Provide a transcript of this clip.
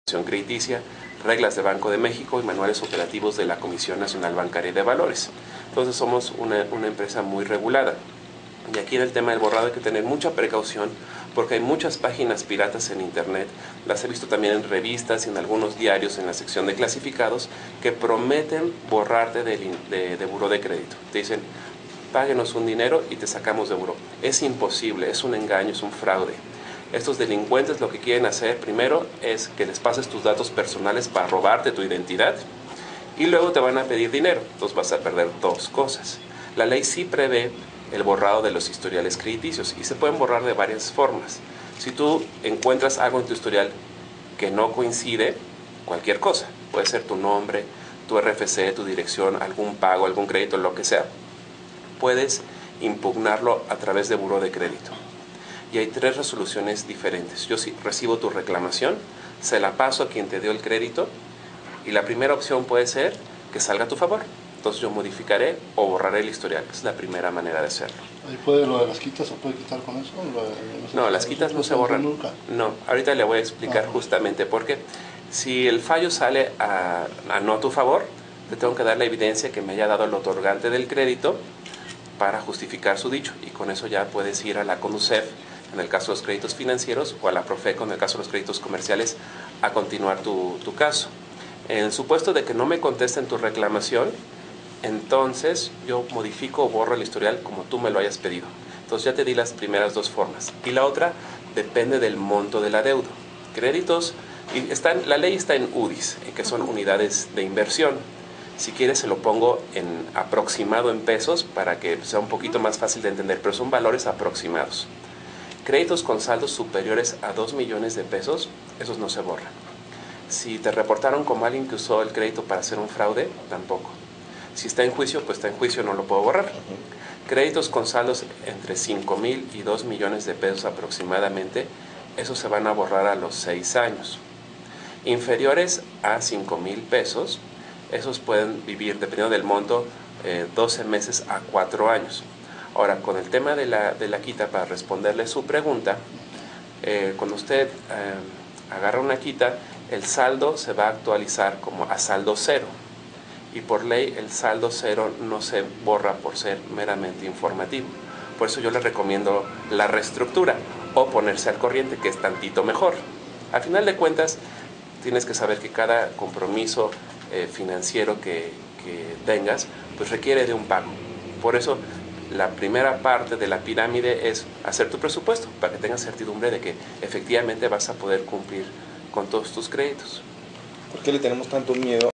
crediticia, reglas de Banco de México y manuales operativos de la Comisión Nacional Bancaria y de Valores. Entonces somos una empresa muy regulada. Y aquí en el tema del borrado hay que tener mucha precaución porque hay muchas páginas piratas en internet, las he visto también en revistas y en algunos diarios en la sección de clasificados, que prometen borrarte de buró de crédito. Te dicen, páguenos un dinero y te sacamos de buró. Es imposible, es un engaño, es un fraude. Estos delincuentes lo que quieren hacer primero es que les pases tus datos personales para robarte tu identidad y luego te van a pedir dinero. Entonces vas a perder dos cosas. La ley sí prevé el borrado de los historiales crediticios y se pueden borrar de varias formas. Si tú encuentras algo en tu historial que no coincide, cualquier cosa, puede ser tu nombre, tu RFC, tu dirección, algún pago, algún crédito, lo que sea, puedes impugnarlo a través de buró de crédito. Y hay 3 resoluciones diferentes. Yo sí recibo tu reclamación, se la paso a quien te dio el crédito y la primera opción puede ser que salga a tu favor. Entonces yo modificaré o borraré el historial. Es la primera manera de hacerlo. ¿Ahí puede lo de las quitas se puede quitar con eso? No, las quitas no se borran. Nunca. No, ahorita le voy a explicar justamente por qué. Si el fallo sale a no a tu favor, te tengo que dar la evidencia que me haya dado el otorgante del crédito para justificar su dicho. Y con eso ya puedes ir a la CONUCEF, en el caso de los créditos financieros, o a la Profeco, en el caso de los créditos comerciales, a continuar tu caso. En el supuesto de que no me contesten tu reclamación, entonces yo modifico o borro el historial como tú me lo hayas pedido. Entonces ya te di las primeras 2 formas. Y la otra depende del monto del adeudo. Créditos, la ley está en UDIs, que son unidades de inversión. Si quieres se lo pongo en aproximado en pesos para que sea un poquito más fácil de entender, pero son valores aproximados. Créditos con saldos superiores a 2 millones de pesos, esos no se borran. Si te reportaron como alguien que usó el crédito para hacer un fraude, tampoco. Si está en juicio, pues está en juicio, no lo puedo borrar. Créditos con saldos entre 5,000 y 2 millones de pesos aproximadamente, esos se van a borrar a los 6 años. Inferiores a 5,000 pesos, esos pueden vivir, dependiendo del monto, 12 meses a 4 años. Ahora, con el tema de la quita, para responderle su pregunta, cuando usted agarra una quita, el saldo se va a actualizar como a saldo cero. Y por ley el saldo cero no se borra por ser meramente informativo. Por eso yo le recomiendo la reestructura o ponerse al corriente, que es tantito mejor. Al final de cuentas, tienes que saber que cada compromiso financiero que tengas, pues requiere de un pago. Por eso la primera parte de la pirámide es hacer tu presupuesto para que tengas certidumbre de que efectivamente vas a poder cumplir con todos tus créditos. ¿Por qué le tenemos tanto miedo